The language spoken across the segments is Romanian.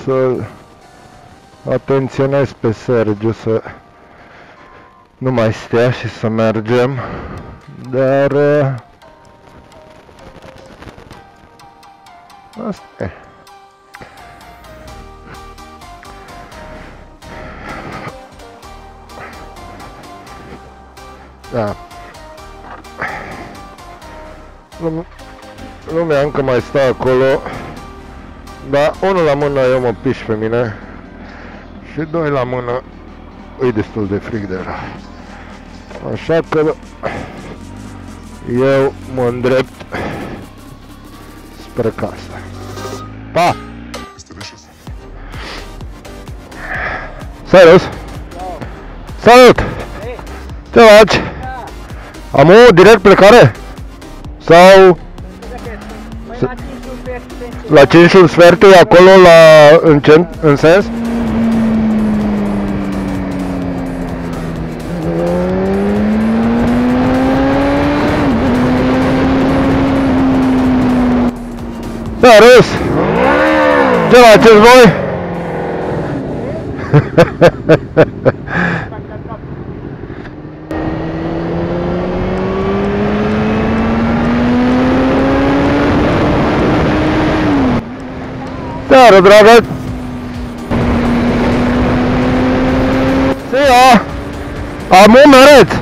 să atenționez pe Sergiu să nu mai stea și să mergem, dar asta e. Da. Lumea încă mai stă acolo, dar unul la mână eu mă piș pe mine și doi la mână e destul de frig deja. Așa că eu mă îndrept spre casă. Pa! Salut! Salut! Ce faci? Am o direct plecare? Sau... La 5 și un sfert e acolo în sens? Da, râs! Ce faceți voi? Seară, dragă! Sia! Am un meret!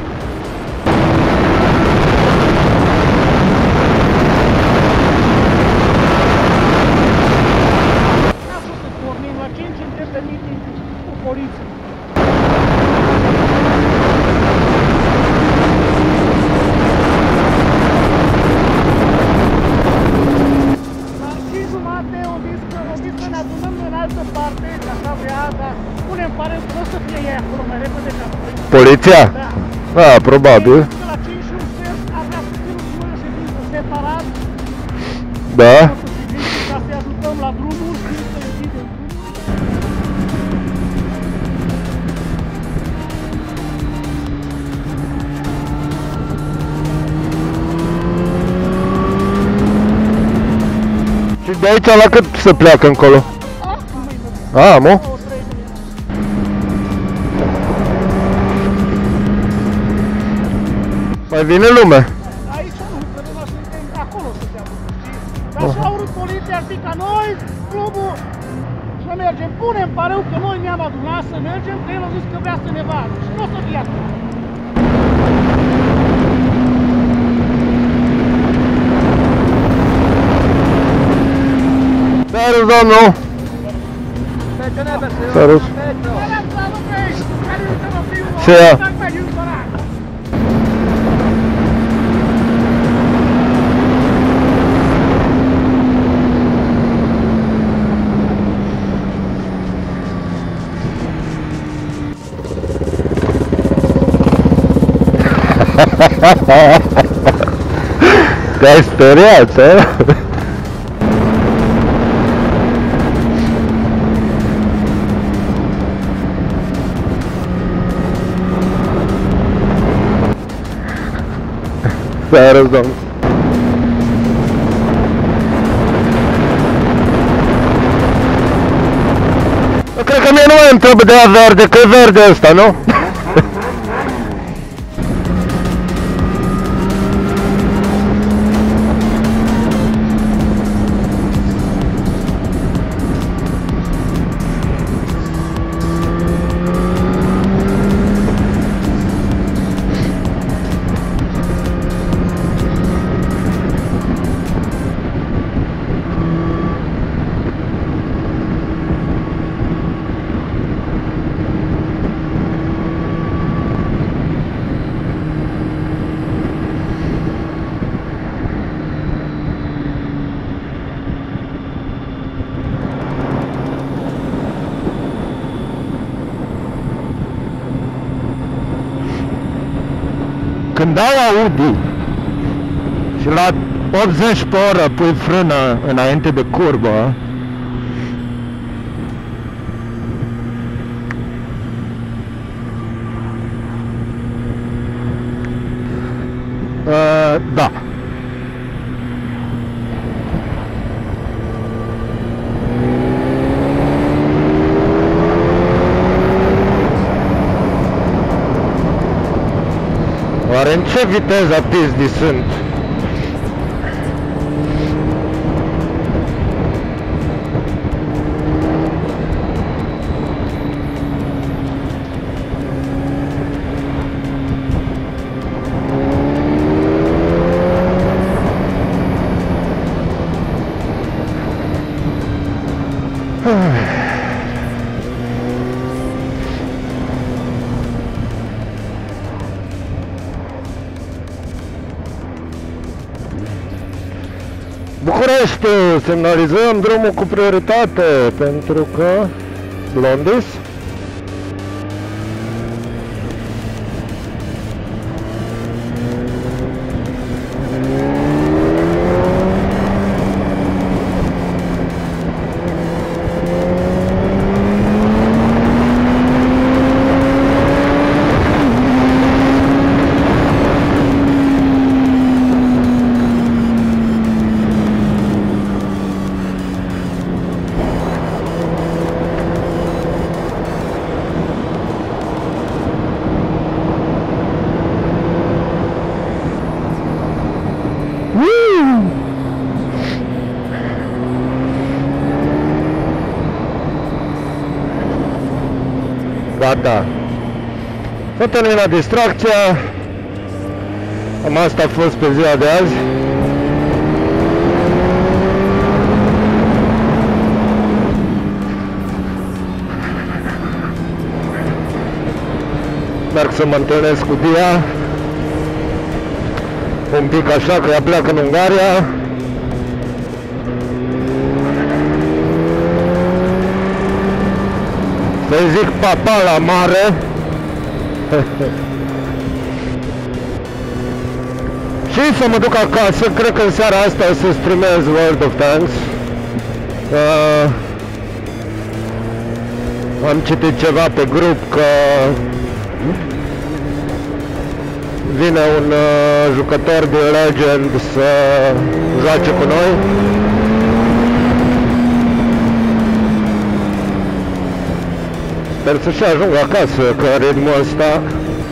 Poliția? Da, probabil. Da. Și de aici la cât se pleacă încolo? A, mă? Mai vine lume. Aici nu, trebuie să suntem acolo să te aduc, știi? Dar și-a urât poliția, ar fi ca noi, clubul, să mergem. Punem pareu că noi ne-am adunat să mergem, că el a zis că vrea să ne vadă și nu o să fie atât. Salut, domnul! Salut! Se ia! Te-ai speriat, a? Seară, domnul! Cred că mie nu mai îmi trebuie de aia verde, că e verde ăsta, nu? Când dai Audi și la 80 pe oră pui frână înainte de curbă, da. Oare în ce viteză pizdi sunt? București, semnalizăm drumul cu prioritate pentru că Blondis. Gata. S-a terminat distracția. Cam asta a fost pe ziua de azi. Merg să mă întâlnesc cu Dia. Un pic așa, că ea pleacă în Ungaria. Să-i zic papa la mare. Și să mă duc acasă. Cred că în seara asta o să streamez World of Tanks. Am citit ceva pe grup că vine un jucător de Legend să joace cu noi. Sper să-și ajung acasă, că ritmul ăsta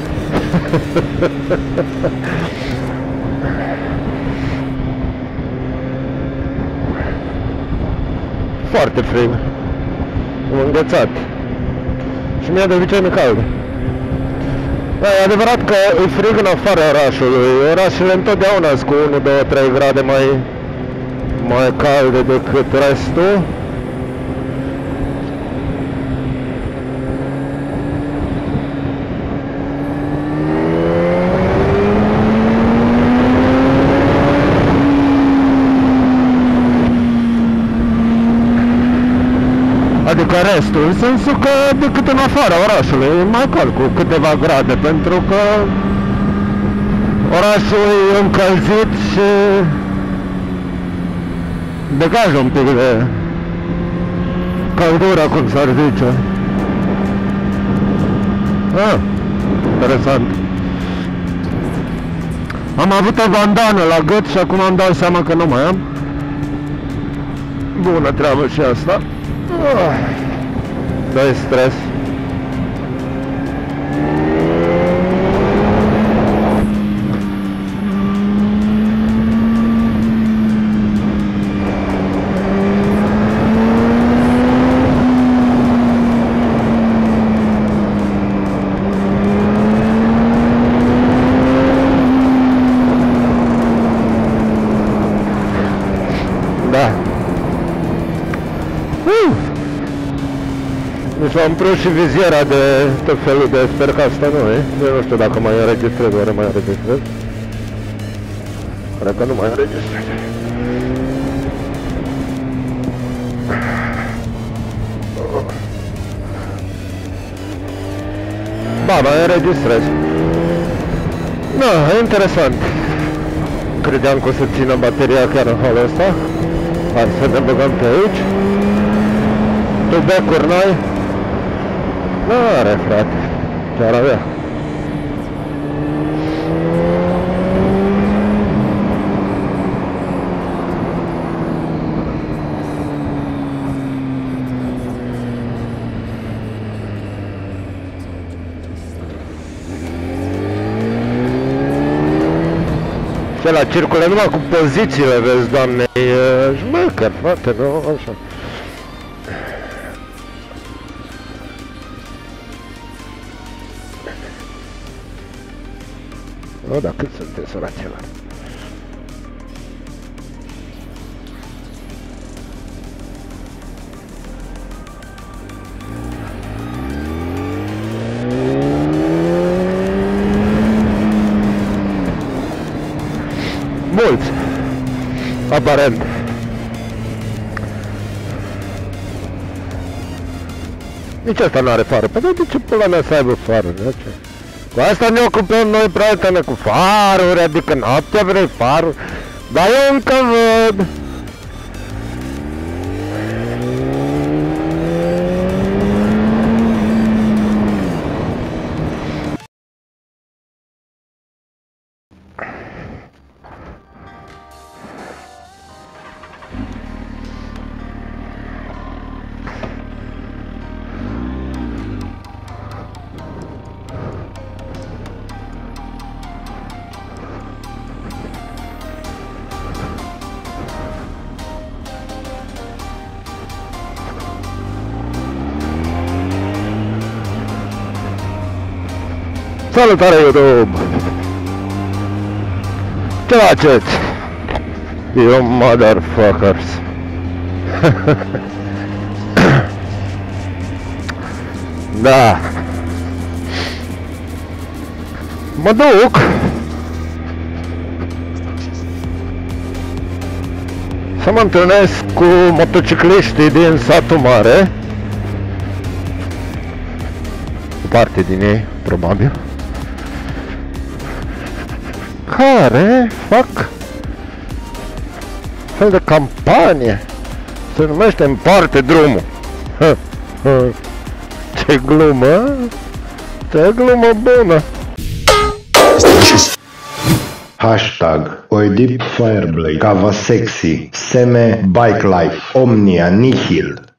foarte frig, înghețat și mie de obicei mi cald. Da, e adevărat că e frig în afara orașului. Orașele întotdeauna sunt cu 1, 2, 3 grade mai calde decât restul. Adică restul, în sensul că decât în afara orașului, e mai cald cu câteva grade, pentru că orașul e încălzit și degajă un pic de căldură, cum s-ar zice. Interesant. Am avut o bandană la gât și acum îmi dau seama că nu mai am. Bună treabă și asta. Dă-i stres. Da. Mi s-a umplut și viziera de tot felul de... Sper că asta nu e. Eu nu știu dacă mai înregistrez, oare mai înregistrez? Cred că nu mai înregistrez. Ba, mai înregistrez. Da, e interesant. Credeam că o să țină bateria chiar în halul ăsta. Hai să ne băgăm pe aici. Tu becuri noi? N-are, frate. Ce-ar avea? Ce la circule numai cu pozițiile, vezi, doamne, e șmecher, frate, nu? Așa. O, dar cât sunteți săraților? Mulți, aparent. Nici asta nu are fară. Păi de ce pula mea să aibă fară? Cu asta ne ocupăm noi, prietene, cu faruri, adică noaptea vrei faruri. Dar eu încă văd. Salutare, YouTube! Ce faceți? You motherfuckers! Da! Mă duc! Să mă întâlnesc cu motocicliștii din satul mare. O parte din ei, probabil. Care fac fel de campanie. Se numește Împarte drumul. Ce glumă. Ce glumă bună. Hashtag Oedip Fireblade, Cava Sexy, Seme Bike Life, Omnia Nihil.